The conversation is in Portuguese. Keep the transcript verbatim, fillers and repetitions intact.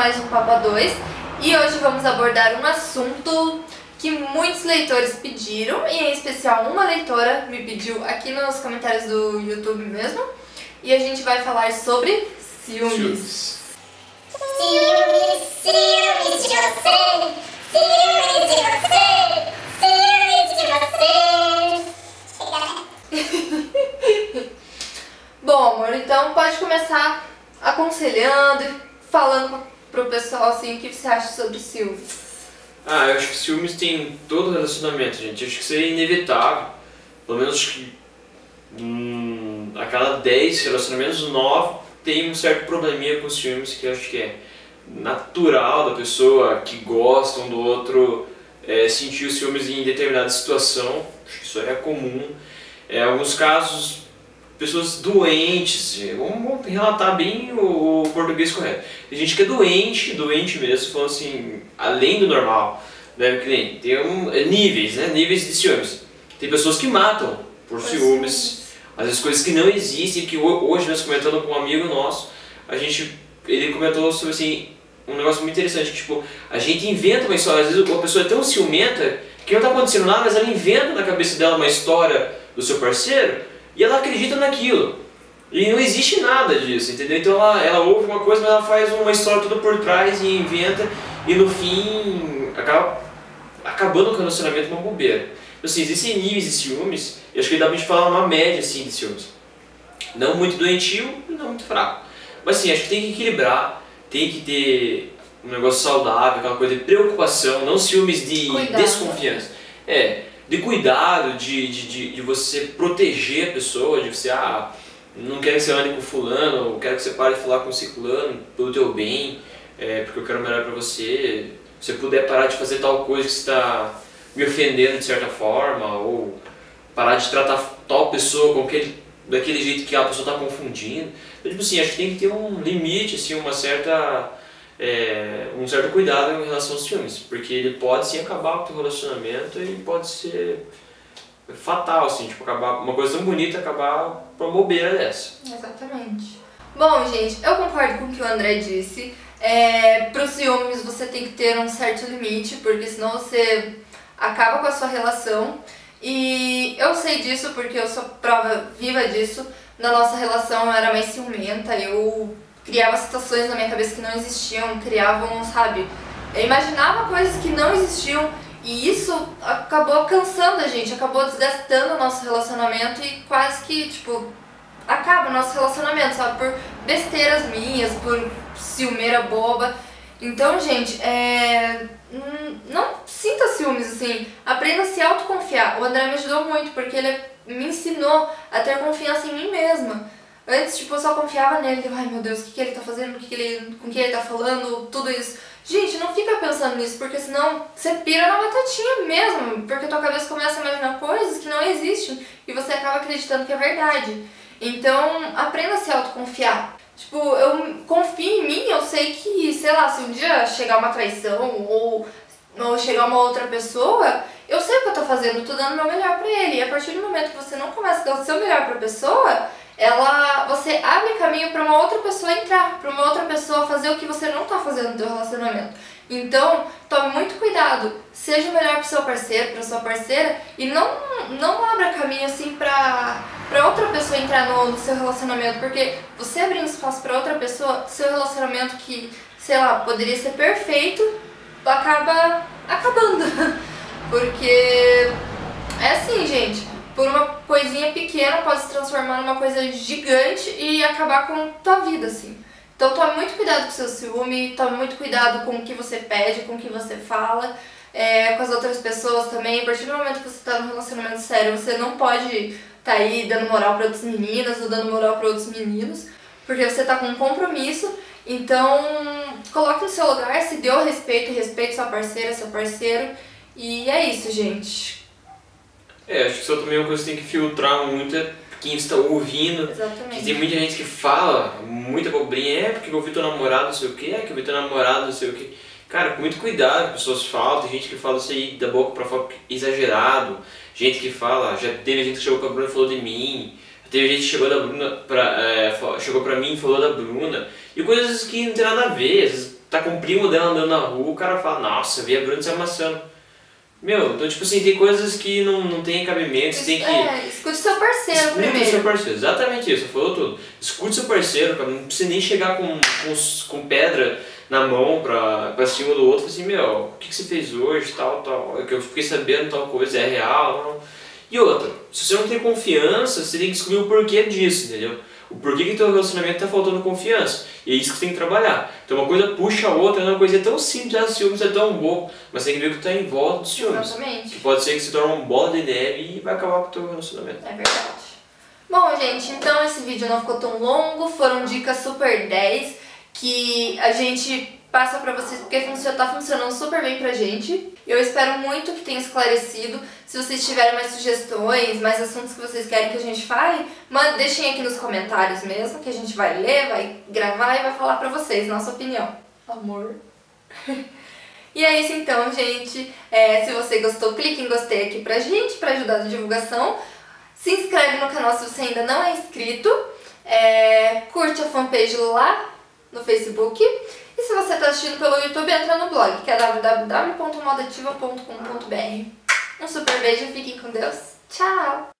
mais um Papo a dois e hoje vamos abordar um assunto que muitos leitores pediram, e em especial uma leitora me pediu aqui nos comentários do YouTube mesmo, e a gente vai falar sobre ciúmes. Ciúmes, ciúmes de você, ciúmes de você, ciúmes de você. Bom, amor, então pode começar aconselhando e falando pro pessoal assim o que você acha sobre ciúmes. Ah, eu acho que ciúmes tem em todo relacionamento, gente. Eu acho que isso é inevitável. Pelo menos acho que hum, a cada dez relacionamentos, nove tem um certo probleminha com ciúmes, que eu acho que é natural da pessoa que gosta um do outro é, sentir os ciúmes em determinada situação. Acho que isso é comum. Em alguns casos, pessoas doentes, vamos relatar bem o, o português correto. Tem gente que é doente, doente mesmo, falando assim, além do normal, né? Que nem, tem um, é, níveis, né? Níveis de ciúmes. Tem pessoas que matam por ciúmes, às vezes coisas que não existem, que hoje mesmo comentando com um amigo nosso, a gente, ele comentou sobre assim, um negócio muito interessante, que tipo, a gente inventa uma história, às vezes uma pessoa é tão ciumenta que não está acontecendo nada, mas ela inventa na cabeça dela uma história do seu parceiro e ela acredita naquilo. E não existe nada disso, entendeu? Então ela, ela ouve uma coisa, mas ela faz uma história toda por trás e inventa, e no fim acaba acabando com o relacionamento uma bobeira. Então, assim, existem níveis de ciúmes, e acho que dá pra gente falar uma média assim, de ciúmes. Não muito doentio e não muito fraco. Mas assim, acho que tem que equilibrar, tem que ter um negócio saudável, aquela coisa de preocupação, não ciúmes de Cuidado. Desconfiança. É, de cuidado, de, de, de, de você proteger a pessoa, de você, ah, não quero que você ande com fulano, eu quero que você pare de falar com ciclano pelo teu bem, é, porque eu quero o melhor pra você. Se você puder parar de fazer tal coisa que você está me ofendendo de certa forma, ou parar de tratar tal pessoa com aquele, daquele jeito que a pessoa está confundindo. Então, tipo assim, acho que tem que ter um limite, assim, uma certa, é, um certo cuidado em relação aos ciúmes, porque ele pode sim acabar com o teu relacionamento e pode ser fatal, assim, tipo, acabar, uma coisa tão bonita acabar por uma bobeira dessa. Exatamente. Bom, gente, eu concordo com o que o André disse. É, para os ciúmes você tem que ter um certo limite, porque senão você acaba com a sua relação. E eu sei disso porque eu sou prova viva disso. Na nossa relação eu era mais ciumenta, eu criava situações na minha cabeça que não existiam, criavam, sabe, eu imaginava coisas que não existiam. E isso acabou cansando a gente, acabou desgastando o nosso relacionamento e quase que, tipo, acaba o nosso relacionamento, sabe? Por besteiras minhas, por ciumeira boba. Então, gente, é... não sinta ciúmes, assim. Aprenda a se autoconfiar. O André me ajudou muito, porque ele me ensinou a ter confiança em mim mesma. Antes, tipo, eu só confiava nele. Ai, meu Deus, o que, que ele tá fazendo, o que que ele, com quem ele tá falando, tudo isso. Gente, não fica pensando nisso, porque senão você pira na batatinha mesmo, porque tua cabeça começa a imaginar coisas que não existem e você acaba acreditando que é verdade. Então, aprenda a se autoconfiar. Tipo, eu confio em mim, eu sei que, sei lá, se um dia chegar uma traição ou, ou chegar uma outra pessoa, eu sei o que eu tô fazendo, tô dando o meu melhor pra ele. E a partir do momento que você não começa a dar o seu melhor pra pessoa, ela, você abre caminho para uma outra pessoa entrar, para uma outra pessoa fazer o que você não está fazendo no seu relacionamento. Então, tome muito cuidado, seja o melhor para o seu parceiro, para sua parceira, e não, não abra caminho assim para para outra pessoa entrar no, no seu relacionamento, porque você abrindo espaço para outra pessoa, seu relacionamento que, sei lá, poderia ser perfeito, acaba acabando. Porque é assim, gente. Por uma coisinha pequena pode se transformar numa coisa gigante e acabar com tua vida, assim. Então tome muito cuidado com o seu ciúme, tome muito cuidado com o que você pede, com o que você fala, é, com as outras pessoas também. A partir do momento que você tá num relacionamento sério, você não pode tá aí dando moral para outras meninas ou dando moral para outros meninos, porque você tá com um compromisso. Então coloque no seu lugar, se dê o respeito, respeite sua parceira, seu parceiro. E é isso, gente. É, acho que só também uma coisa que tem que filtrar muito é quem está ouvindo. Exatamente. Que tem muita gente que fala muita bobrinha, é porque eu ouvi teu namorado não sei o que, é que eu ouvi teu namorado não sei o que. Cara, com muito cuidado, as pessoas falam, tem gente que fala isso aí da boca pra fora exagerado, gente que fala, já teve gente que chegou pra Bruna e falou de mim, teve gente que chegou, da Bruna pra, é, chegou pra mim e falou da Bruna, e coisas que não tem nada a ver, às vezes tá tá com o primo dela andando na rua, o cara fala, nossa, vi a Bruna se amassando. Meu, então tipo assim, tem coisas que não, não tem cabimento, você tem que... É, escute seu parceiro Escute primeiro. seu parceiro, exatamente isso, você falou tudo. Escute seu parceiro, cara, não precisa nem chegar com, com, com pedra na mão pra, pra cima do outro, assim, meu, o que, que você fez hoje, tal, tal, é que eu fiquei sabendo tal coisa, é real, não. E outra, se você não tem confiança, você tem que descobrir o porquê disso, entendeu? O porquê que teu relacionamento tá faltando confiança. E é isso que você tem que trabalhar. Então uma coisa puxa a outra, é uma coisa tão simples, ah, ciúmes é tão bom, mas tem que ver o que tá em volta dos ciúmes. Exatamente. Que pode ser que se torne uma bola de neve e vai acabar com o teu relacionamento. É verdade. Bom, gente, então esse vídeo não ficou tão longo, foram dicas super dez que a gente passa pra vocês porque funciona, tá funcionando super bem pra gente. Eu espero muito que tenha esclarecido. Se vocês tiverem mais sugestões, mais assuntos que vocês querem que a gente fale, manda, deixem aqui nos comentários mesmo, que a gente vai ler, vai gravar e vai falar pra vocês nossa opinião. Amor. E é isso então, gente. É, se você gostou, clique em gostei aqui pra gente, pra ajudar na divulgação. Se inscreve no canal se você ainda não é inscrito. É, curte a fanpage lá no Facebook. E se você está assistindo pelo YouTube, entra no blog, que é w w w ponto modativa ponto com ponto b r. Um super beijo, fiquem com Deus. Tchau!